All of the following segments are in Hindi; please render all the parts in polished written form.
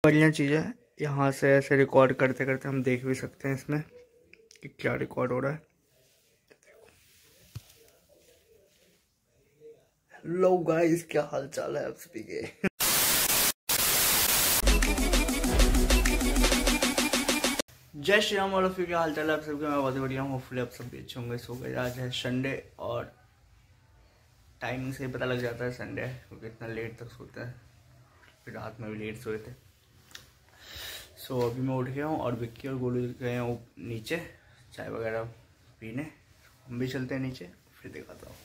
बढ़िया चीज़ है। यहाँ से ऐसे रिकॉर्ड करते करते हम देख भी सकते हैं इसमें कि क्या रिकॉर्ड हो रहा है। लो गाइस, क्या हाल चाल है आप सभी के। जय श्री राम और क्या हाल चाल है आप सबके। मैं बहुत बढ़िया हूँ। होपफुली आप सब भी अच्छे होंगे। सो गए, आज है संडे और टाइमिंग से पता लग जाता है संडे है, क्योंकि इतना लेट तक सोते हैं। फिर रात में भी लेट सोए थे। सो अभी मैं उठ गया हूँ और विक्की और गोलू गए हैं नीचे चाय वगैरह पीने। हम भी चलते हैं नीचे, फिर दिखाता हूँ।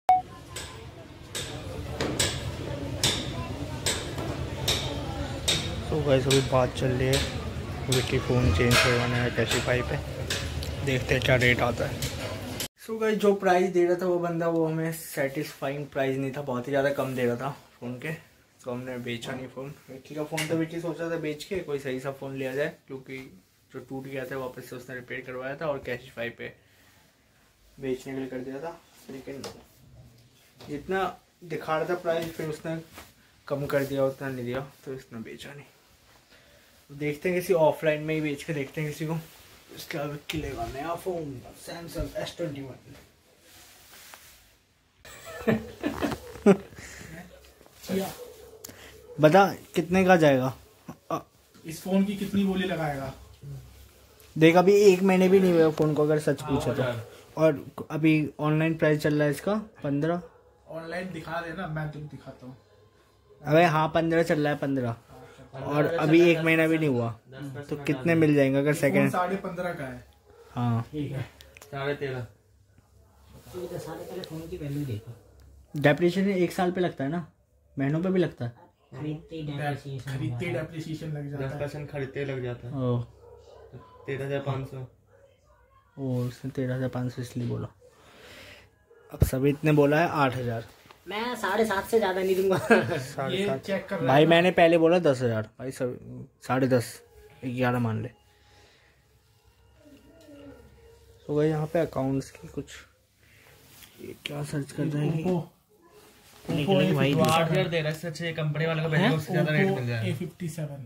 तो गाइस अभी बात चल रही है, विक्की फ़ोन चेंज करवाना है कैशिफाई पे। देखते हैं क्या रेट आता है। सो गाइस जो प्राइस दे रहा था वो बंदा, वो हमें सेटिस्फाइंग प्राइस नहीं था, बहुत ही ज़्यादा कम दे रहा था फ़ोन के। तो हमने बेचा नहीं फ़ोन। विक्की का फ़ोन तो विक्की सोचा था बेच के कोई सही सा फ़ोन लिया जाए, क्योंकि जो टूट गया था वापस से उसने रिपेयर करवाया था और कैशिफाई पे बेचने के लिए कर दिया था। लेकिन जितना दिखा रहा था प्राइस, फिर उसने कम कर दिया, उतना नहीं दिया, तो इसने बेचा नहीं। तो देखते हैं किसी ऑफलाइन में ही बेच के देखते हैं किसी को। इसका विक्की लेगा नया फ़ोन सैमसंग S21। बता कितने का जाएगा इस फोन की? कितनी बोली लगाएगा? देख अभी 1 महीने भी नहीं हुए फ़ोन को, अगर सच पूछे तो। और अभी ऑनलाइन प्राइस चल रहा है इसका 15। ऑनलाइन दिखा देना, मैं तुम दिखाता हूँ। अबे हाँ 15 चल रहा है, 15। और अभी 1 महीना भी नहीं हुआ, तो कितने मिल जाएंगे अगर सेकंड? 15.5 का है। हाँ ठीक है, 13.5। डेप्रिसिएशन 1 साल पे लगता है ना, महीनों पे भी लगता है। खरीदते डेप्रिसिएशन लग जाता है। 10% खरीदते लग जाता है। ओह 13,500। ओ उसने 13,500 इसलिए बोला। अब सभी इतने बोला है 8,000। मैं 7.5 से ज्यादा नहीं दूंगा। 7.5 चेक कर भाई, मैंने पहले बोला 10,000। भाई सब 10.5 11 मान ले। तो भाई यहाँ पे अकाउंट्स की कुछ ये क्या सर्च कर रहे हैं? भाई 8,000 दे रहा है, इससे अच्छे कंपनी वाले को भेजो, उससे ज्यादा रेट मिल जाएगा। A57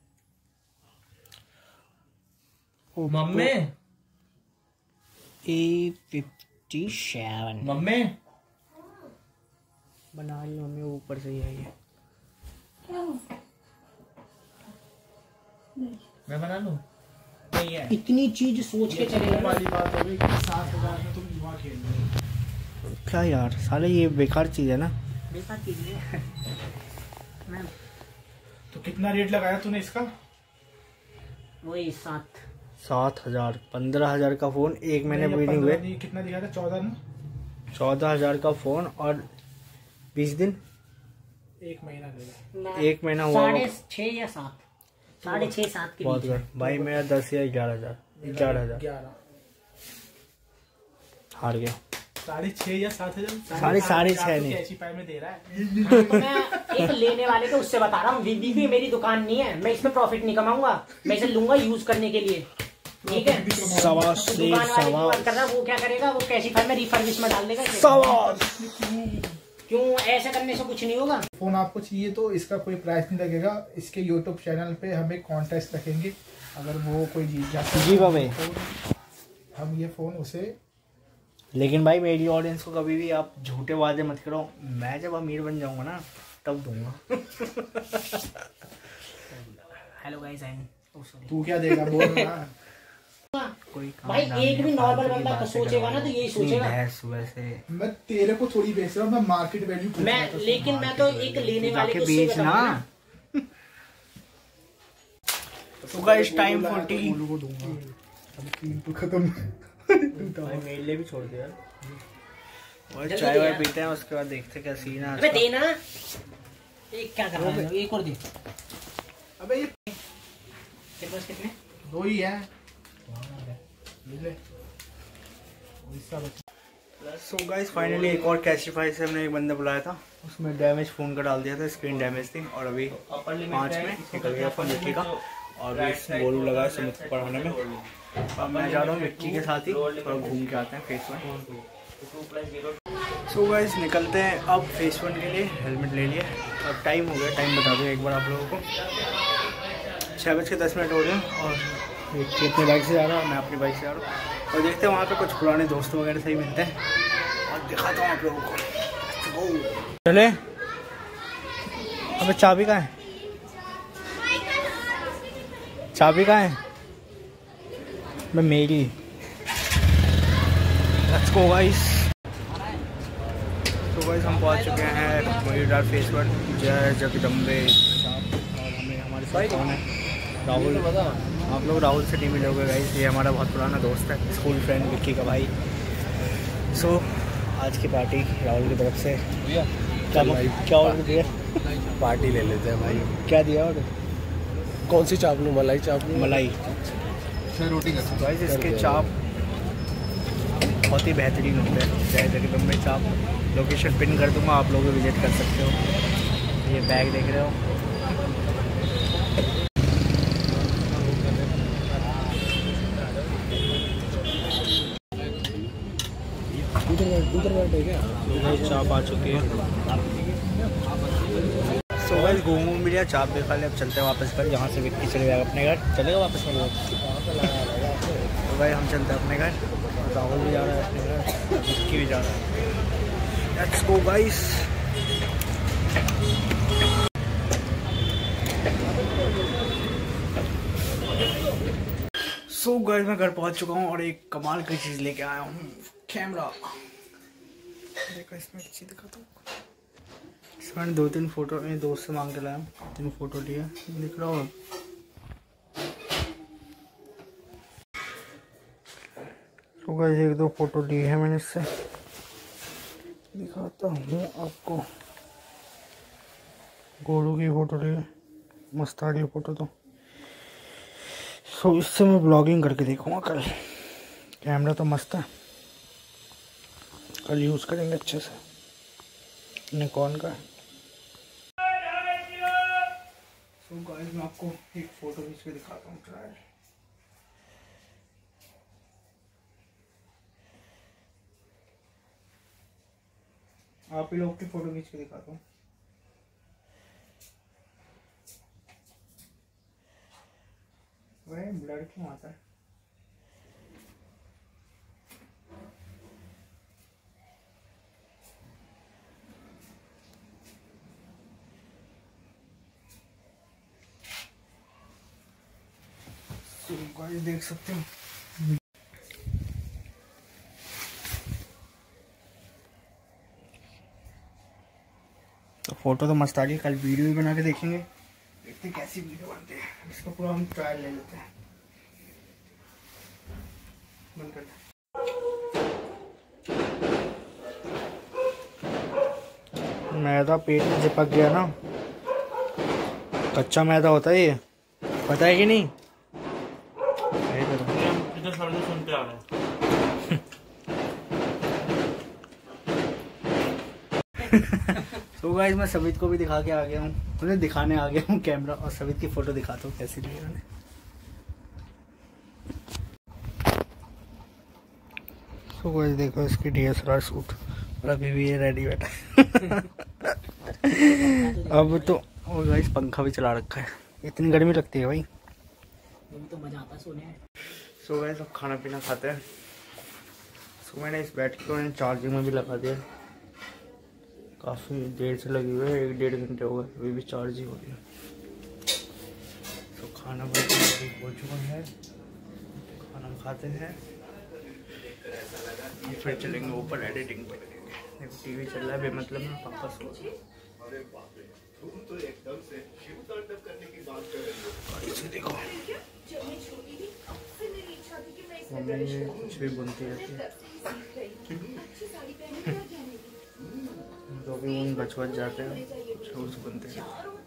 मम्मी A57 मम्मी बना रही मम्मी, ऊपर से ही है ये। मैं बना लूं? नहीं है, इतनी चीज सोच के चलेगा ना। वाली बात हो गई कि 7,000 में तुम युवा खेल रहे हो। क्या यार साले, ये बेकार चीज है ना। बेकार चीज है। मैं तो कितना रेट लगाया तूने इसका? वही 7। 7,000 15,000 का फोन, 1 महीने भी नहीं हुए। कितना दिखा था? 14 ना? 14,000 का फोन और 20 दिन, 1 महीना दे। 1 महीना हुआ। 6.5 या 7, 6.5 7 के बहुत बीच। घर भाई, मेरा 10 या 11,000। 11,000 हार गया। 6.5 या 7,000? 6.5 नहीं, कैशिफाई में दे रहा है। तो मैं एक लेने वाले को उससे बता रहा हूँ, दीदी भी मेरी दुकान नहीं है, मैं इसमें प्रॉफिट नहीं कमाऊंगा, मैं इसे लूंगा यूज करने के लिए, ठीक है। सवा तो दुकान वाले की बात कर रहा है, वो क्या करेगा, वो कैशिफाई में रिफर्बिश में डाल देगा। क्यों? ऐसा करने से कुछ नहीं होगा। फोन आपको चाहिए तो इसका कोई प्राइस नहीं लगेगा। इसके यूट्यूब चैनल पे हम एक कॉन्टेस्ट रखेंगे, अगर वो कोई जीत जाता है तो हम ये फोन उसे। लेकिन भाई मेरी ऑडियंस को कभी भी आप झूठे वादे मत करो। मैं जब अमीर बन जाऊंगा ना तब दूंगा। हेलो गाइस, तू क्या देगा बोल ना। कोई काम भाई धाम एक भी नहीं, नॉर्मल फालतू की बंदा बातें सोचेगा ना तो यही सोचेगा। वैसे मैं तेरे को थोड़ी बेच रहा हूँ, मैं मार्केट वैल्यू पूछ रहा था। लेकिन मैं तो एक लेने वाले को बेच ना। तो गाइस टाइम 40 तो खत्म। भाई मेरे लिए भी छोड़ दे यार। और चाय वाय पीते हैं, उसके बाद देखते हैं क्या सीन है। अबे देना, एक क्या कर रहा है, एक और दे। अबे ये तेरे पास कितने? 2 ही है। सो गाइस फाइनली एक और कैशिफाई से हमने एक बंदा बुलाया था, उसमें डैमेज फ़ोन का डाल दिया था, स्क्रीन डैमेज थी। और अभी 5 में निकल गया फ़ोन विक्की का। और भी बोलू लगा सुमित को पढ़ाने में। अब मैं जा रहा हूँ विक्की के साथ ही, थोड़ा घूम के आते हैं फेस में। सो गाइस निकलते हैं अब फेस 1 के लिए। हेलमेट ले लिया। अब टाइम हो गया, टाइम बता दो एक बार आप लोगों को। 6:10 हो रहे हैं और ये अपनी बाइक से जा रहा है, मैं अपनी बाइक से जा रहा हूँ और देखते हैं वहाँ पे कुछ पुराने दोस्त वगैरह सही मिलते हैं और दिखाता हूँ आप लोगों को। चले। अबे चाबी कहाँ है? चाबी कहाँ है? मैं मेरी। Let's go guys. तो गाइस हम पहुंच चुके हैं मयूरदार फेस पर। जय जगदम्बे। और हमें हमारे साथ कौन है? राहुल। आप लोग राहुल से नहीं मिलोगे गाइस, ये हमारा बहुत पुराना दोस्त है, स्कूल फ्रेंड विक्की का भाई। सो आज की पार्टी राहुल की तरफ से। क्या ऑर्डर दिया? पार्टी ले लेते हैं भाई। क्या दिया ऑर्डर? कौन सी चाप लूँ? मलाई चाप लूँ? मलाई। रोटी का गाइस इसके चाप बहुत ही बेहतरीन होते हैं। जय जगदम्बे चाप। लोकेशन पिन कर दूंगा, आप लोग विजिट कर सकते हो। ये बैग देख रहे हो? उधर बैठे क्या? चाप आ चुकी है। सो गाइस घूम भी लिया, चाप भी खा लिया। अब चलते हैं वापस घर। यहाँ से विक्की चले जाएगा अपने घर। चलेगा वापस में? तो भाई हम चलते हैं अपने घर। राहुल भी जा रहा है अपने घर, विक्की भी जा रहा है। Let's go guys. So guys मैं घर पहुंच चुका हूँ और एक कमाल की चीज़ लेके आया हूँ, कैमरा। देखो इसमें एक चीज़ दिखाता हूँ। इसमें 2-3 फोटो मेरे दोस्त से मांग के लाया हूँ, 3 फोटो लिया। दिख रहा हो? तो गाइस 1-2 फोटो ली है मैंने इससे, दिखाता हूँ आपको। गोलू की फोटो ली है, मस्त आ रही है फोटो तो। सो इससे मैं ब्लॉगिंग करके देखूँगा कल। कैमरा तो मस्त है, कल यूज़ करेंगे अच्छे से। निकॉन का। सो गाइस मैं आपको एक फ़ोटो खींच के दिखाता हूँ। ट्रायल। आप ही लोग की फ़ोटो खींच के दिखाता हूँ। वह ब्लर क्यों आता है? गाइस देख सकते हो तो फोटो तो मस्त आ गई। कल वीडियो भी बना के देखेंगे, देखते हैं कैसी वीडियो बनती है। इसका पूरा हम ट्रायल ले लेते हैं। बंद कर दे। मैदा पेट में चिपक गया ना, कच्चा मैदा होता है ये, पता है कि नहीं? इधर सुनते आ रहे हैं। तो गाइस मैं सवित को भी दिखा के आ गया हूँ, उन्हें दिखाने आ गया हूँ कैमरा, और सवित की फोटो दिखाता हूँ कैसी ली मैंने। तो गाइस देखो इसकी DSLR शूट, और अभी भी ये रेडी बैठा है। अब तो और गाइस पंखा भी चला रखा है, इतनी गर्मी लगती है भाई, तो मजा आता है सोने में। सो गाइस अब खाना पीना खाते हैं। सो मैंने इस बैटरी को मैंने चार्जिंग में भी लगा दिया, काफ़ी देर से लगी हुई है, 1-1.5 घंटे हो गए, अभी भी चार्ज ही हो रही है। तो खाना हो चुका है, खाना खाते हैं, फिर चलेंगे ऊपर एडिटिंग पे। देखो टीवी चल रहा है बेमतलब में, पापा सो देखो मम्मी कुछ भी बुनती रहती है, तो भी उन बच जाते हैं, कुछ रोज बनते हैं।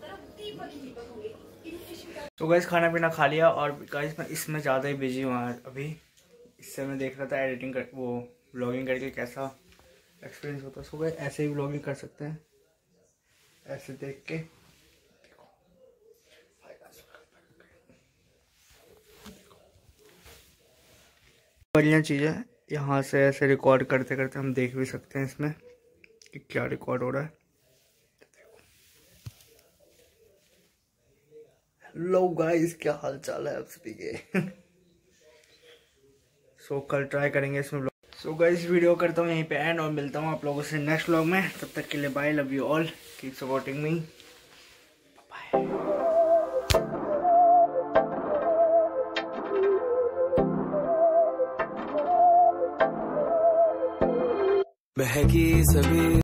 तो गाइस खाना पीना खा लिया, और गाइस मैं इसमें ज़्यादा ही बिजी हुआ अभी। इससे मैं देख रहा था एडिटिंग कर, वो व्लॉगिंग करके कैसा एक्सपीरियंस होता है। सो गाइस ऐसे ही व्लॉगिंग कर सकते हैं, ऐसे देख के। बढ़िया चीज़ है, यहाँ से ऐसे रिकॉर्ड करते करते हम देख भी सकते हैं इसमें कि क्या रिकॉर्ड हो रहा है। लो गाइस, क्या हाल चाल है आप सभी के। सो कल ट्राई करेंगे इसमें। सो गाइस, वीडियो करता हूँ यहीं पे एंड और मिलता हूँ आप लोगों से नेक्स्ट व्लॉग में। तब तक के लिए bye, love you all, keep supporting me, bye. बहकी सभी